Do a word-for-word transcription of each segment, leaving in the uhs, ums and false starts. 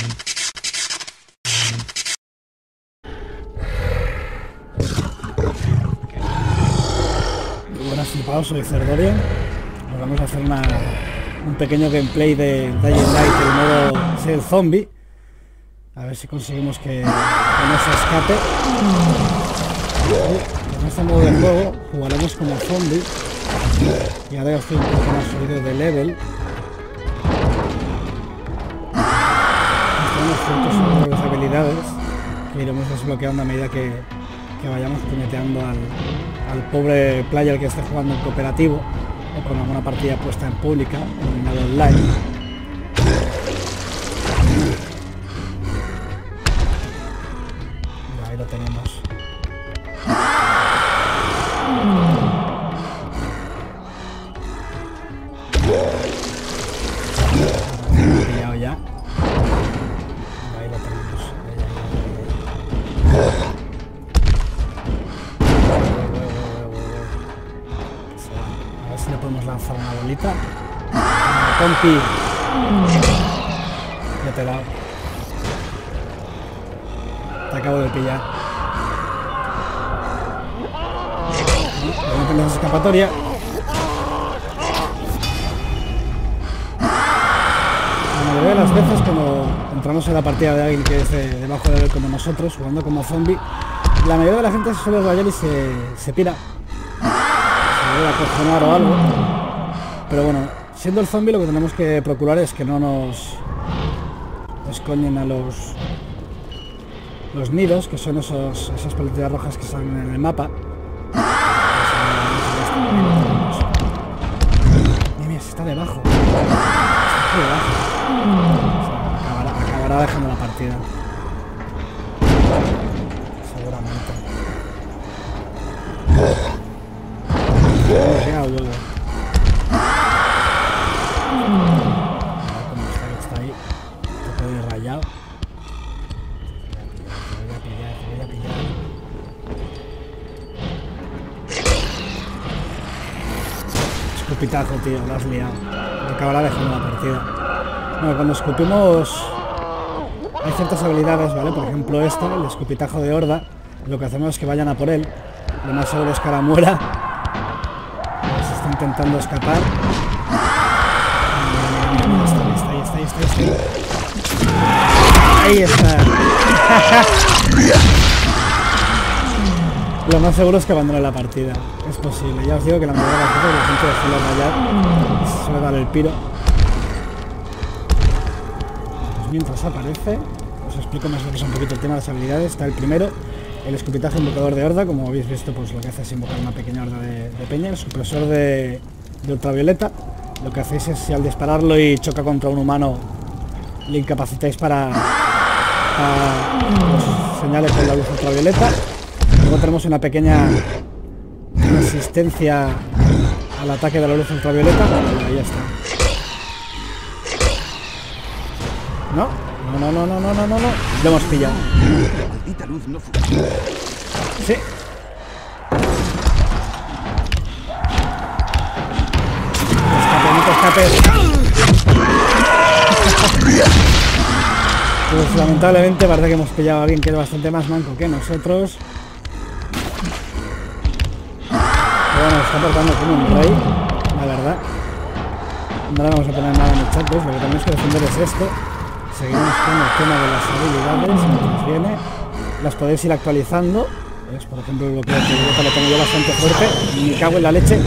Buenas flipados, soy Cerdorian. Nos vamos a hacer una, un pequeño gameplay de Dying Light, el modo ser zombie. A ver si conseguimos que, que no se escape. En este modo de juego jugaremos como zombie. Y ahora ya estoy un poco más subido de level. Tenemos ciertas nuevas habilidades que iremos desbloqueando a medida que, que vayamos puñeteando al, al pobre player que esté jugando en cooperativo o con alguna partida puesta en pública en modo online. Mira, ahí lo tenemos. Pillado ya. Ahí lo tenemos. A ver si le podemos lanzar una bolita. Compi. Ya te he dado. Te acabo de pillar. No tenemos escapatoria. La mayoría de las veces cuando entramos en la partida de alguien que es de, de bajo level como nosotros, jugando como zombie, la mayoría de la gente se suele rayar y se, se pira. Se debe acojonar o algo. Pero bueno, siendo el zombie lo que tenemos que procurar es que no nos escoñen a los los nidos, que son esos, esas pelotillas rojas que salen en el mapa. Mira, mira, está debajo. Está debajo. O sea, acabará, acabará dejando la partida. Seguramente. Hemos llegado luego. Como está que está ahí. Te puedo ir rayado. Te voy a pillar, te voy a pillar. Escupitajo, tío, lo has liado. Acabará dejando la partida. Bueno, cuando escupimos hay ciertas habilidades, ¿vale? Por ejemplo esta, el escupitajo de horda. Lo que hacemos es que vayan a por él. Lo más seguro es que ahora muera. Se está intentando escapar. Mira, mira, mira, mira, está ahí, está ahí, está ahí, está ahí. Ahí está. Lo más seguro es que abandone la partida. Es posible. Ya os digo que la mayoría de las veces la gente suele rayar y se suele dar el piro. Pues mientras aparece, os explico más lo que es un poquito el tema de las habilidades. Está el primero, el escupitaje invocador de horda. Como habéis visto, pues lo que hace es invocar una pequeña horda de, de peña. El supresor de, de ultravioleta. Lo que hacéis es, si al dispararlo y choca contra un humano, le incapacitáis para, para los señales con la luz ultravioleta. Luego tenemos una pequeña resistencia al ataque de la luz ultravioleta. Ahí está. No, no, no, no, no, no, no, no. Lo hemos pillado. Sí. Escape, no te escapes. Pues lamentablemente parece que hemos pillado a alguien que es bastante más manco que nosotros. Bueno, está portando como un rey, la verdad. No le vamos a poner nada en el chat, pues lo que tenemos que defender es esto. Seguimos con el tema de las habilidades, mientras viene. Las podéis ir actualizando. ¿Ves? Por ejemplo, el bloqueo de lo tengo yo bastante fuerte. Y me cago en la leche.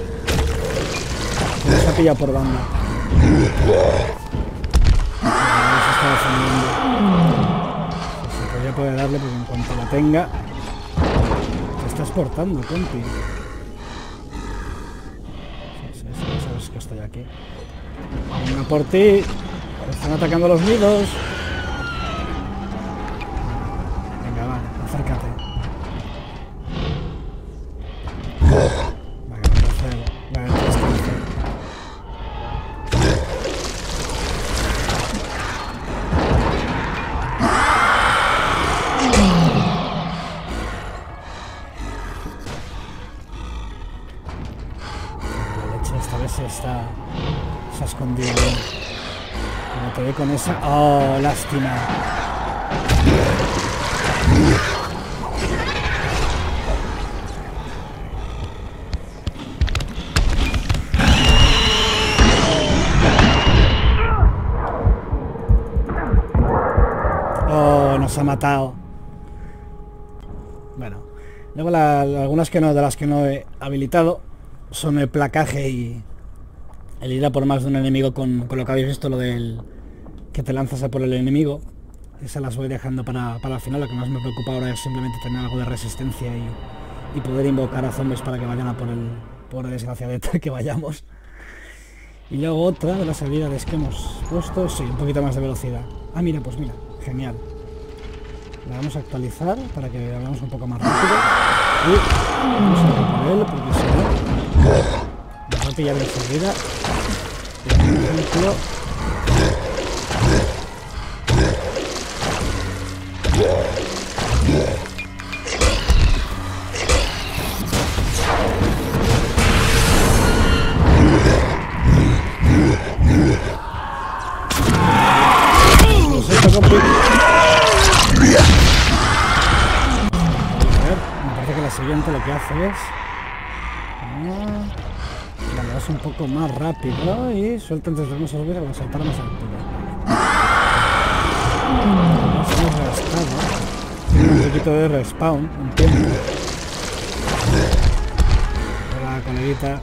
Nos ha pillado por banda. Se está defendiendo. Se podría poder darle, porque en cuanto la tenga... Te estás portando, compi. Sabes que estoy aquí. Venga por ti. Están atacando los nidos. Venga, va, acércate. Vale, vamos a hacer. Vale, tienes que hacer. La leche esta vez se está. Se ha escondido bien. Como te ve con esa... Oh, lástima. Oh, nos ha matado. Bueno, luego la, algunas que no, de las que no he habilitado son el placaje y el ir a por más de un enemigo con, con lo que habéis visto, lo del que te lanzas a por el enemigo. Esas las voy dejando para, para el final. Lo que más me preocupa ahora es simplemente tener algo de resistencia y, y poder invocar a zombies para que vayan a por el por desgracia de que vayamos. Y luego otra de las habilidades que hemos puesto, sí, un poquito más de velocidad. Ah, mira, pues mira, genial. La vamos a actualizar para que vayamos un poco más rápido. Y vamos a ir por él, porque si no, nos va a pillar enseguida. Por ejemplo... Lo siento, compi. Me parece que la siguiente lo que hace es... La le das un poco más rápido y suelta antes de no subir a saltar a más altura. Nos hemos gastado. Tiene un poquito de respawn, un tiempo. Hola, coleguita.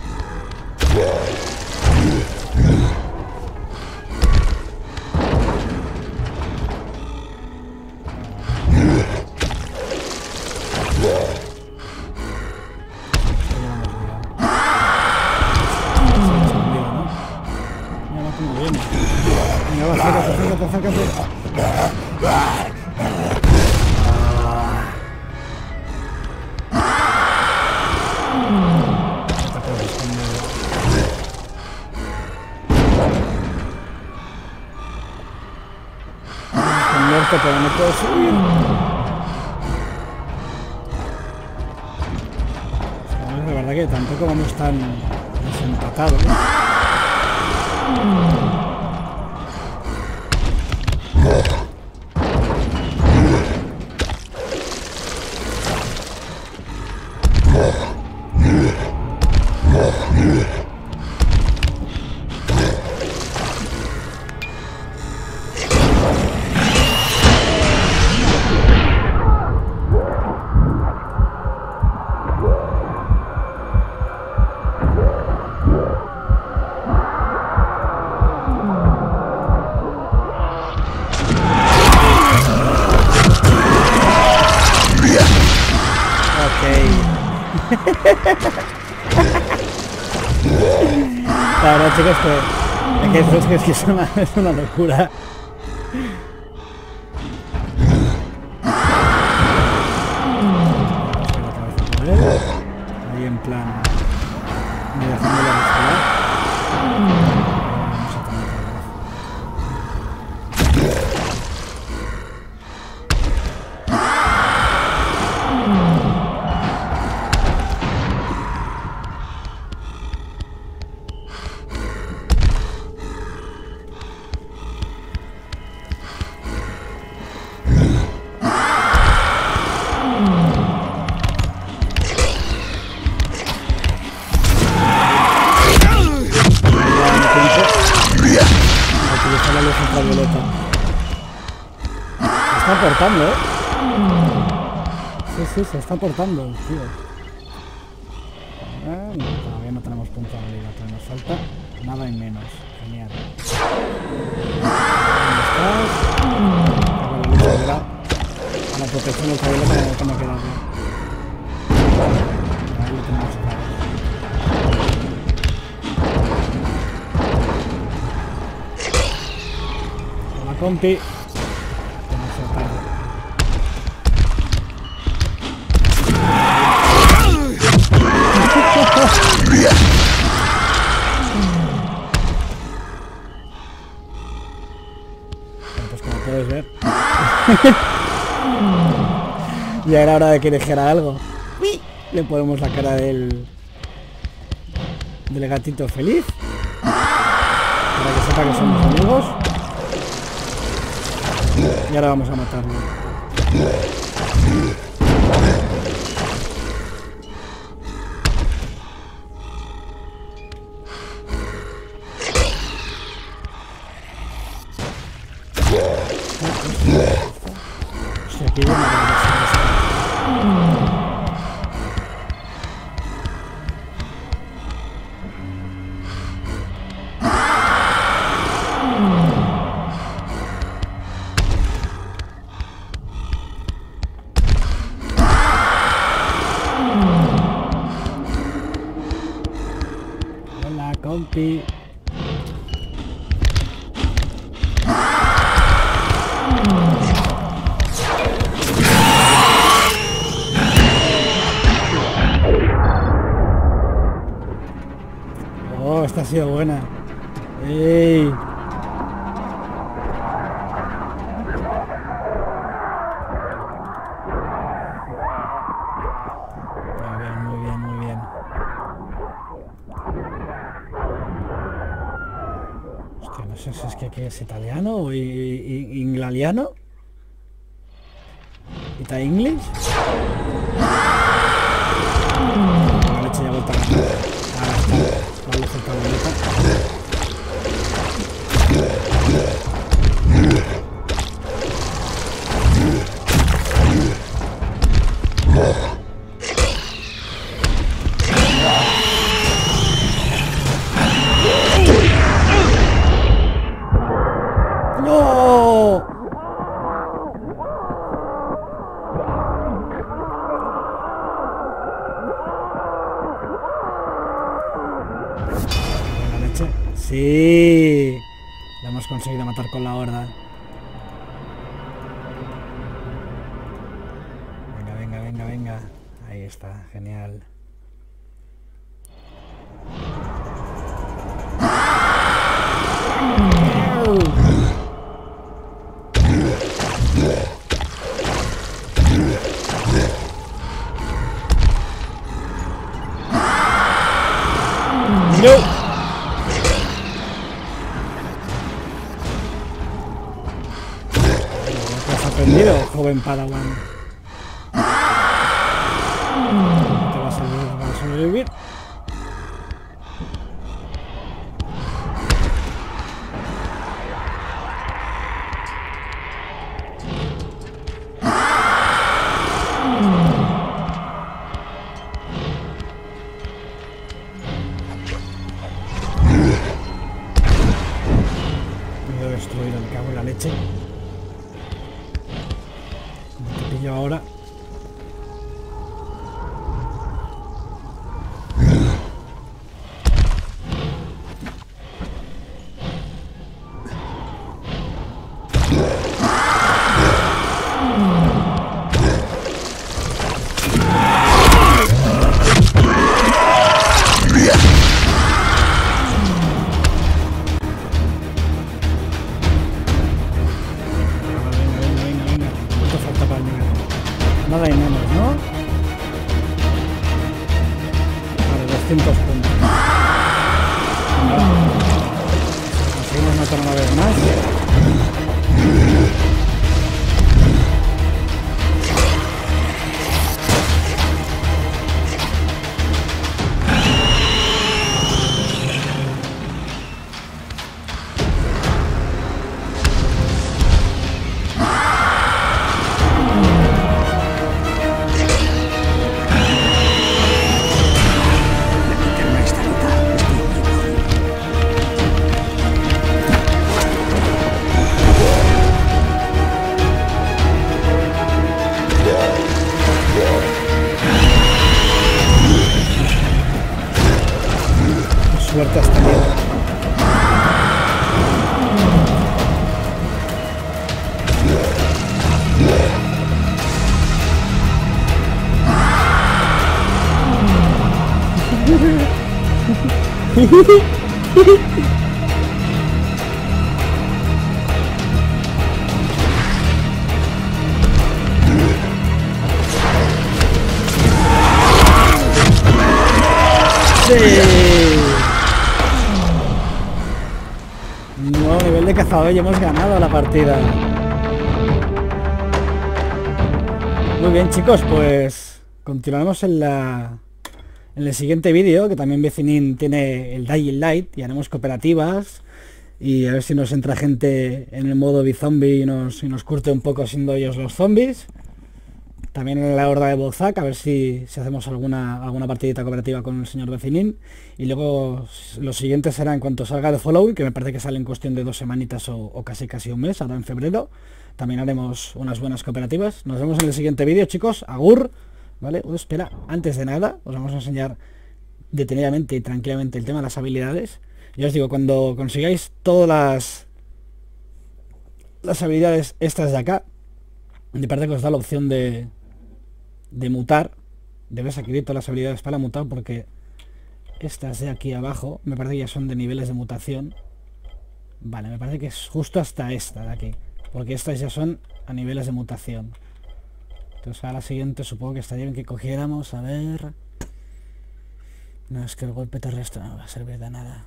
Acércate, acércate. Esconderte, pero no puedo subir. La verdad que tampoco vamos tan desempatados, ¿no? La verdad, chicos, que, que, es, que, es, que es, una, es una locura. Ahí en plan, dejándolo respirar. Vamos a tener Se está portando, ¿eh? Sí, sí, se está portando, tío. Eh, no, todavía no tenemos punto de habilidad, pero nos falta nada y menos. Genial. ¿Dónde estás? A la protección del cabello que me queda bien. Ahí lo tenemos acá. Hola, compi. Pues como puedes ver, ya era hora de que dijera algo. Le ponemos la cara del del gatito feliz para que sepa que somos amigos. Y ahora vamos a matarlo. Hostia, aquí viene la Hola, compi. Oh, esta ha sido buena. ¡Ey! Muy bien, muy bien, muy bien. Hostia, no sé si es que aquí es italiano o inglaliano. ¿Ita English? La leche ya ha vuelto a gastar. La luz está bonita. ¡No! Buena leche. Sí, la hemos conseguido matar con la horda. Venga, venga, venga, venga. Ahí está, genial. No. ¿Qué has aprendido, joven Padawan? ¿Te vas a servir para sobrevivir? Destruido, me cago en la leche. Como te pillo ahora. Nada y menos, ¿no? Vale, doscientos puntos. Conseguimos matar una vez más. Suerte hasta luego. Nuevo nivel de cazador y hemos ganado la partida. Muy bien, chicos, pues continuaremos en la en el siguiente vídeo, que también Vecinin tiene el Dying Light, y haremos cooperativas y a ver si nos entra gente en el modo bizombie y nos, y nos curte un poco siendo ellos los zombies. También en la horda de Bozak, a ver si, si hacemos alguna alguna partidita cooperativa con el señor Vecinin. Y luego los siguientes será en cuanto salga de Following, que me parece que sale en cuestión de dos semanitas o, o casi casi un mes, ahora en febrero. También haremos unas buenas cooperativas. Nos vemos en el siguiente vídeo, chicos. Agur. Vale, oh, espera, antes de nada os vamos a enseñar detenidamente y tranquilamente el tema de las habilidades. Ya os digo, cuando consigáis todas las las habilidades estas de acá, me parece que os da la opción de de mutar. Debes adquirir todas las habilidades para mutar, porque estas de aquí abajo me parece que ya son de niveles de mutación. Vale, me parece que es justo hasta esta de aquí, porque estas ya son a niveles de mutación. Entonces a la siguiente supongo que estaría bien que cogiéramos, a ver... No, es que el golpe terrestre no va a servir de nada.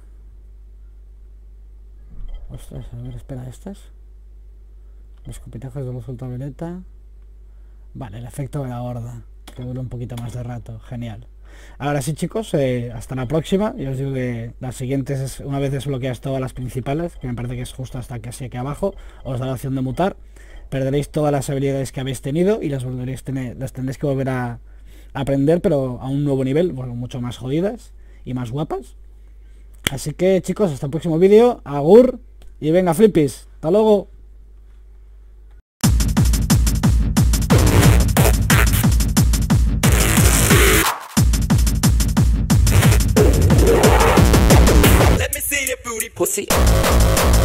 Ostras, a ver, espera, estas. Los escupitajos de luz ultravioleta. Vale, el efecto de la horda, que dura un poquito más de rato. Genial. Ahora sí, chicos, eh, hasta la próxima. Yo os digo que las siguientes es una vez desbloqueadas todas las principales, que me parece que es justo hasta casi aquí abajo, os da la opción de mutar. Perderéis todas las habilidades que habéis tenido y las volveréis tener, las tendréis que volver a aprender, pero a un nuevo nivel, bueno, mucho más jodidas y más guapas. Así que, chicos, hasta el próximo vídeo. Agur y venga, flippies. Hasta luego. Pussy.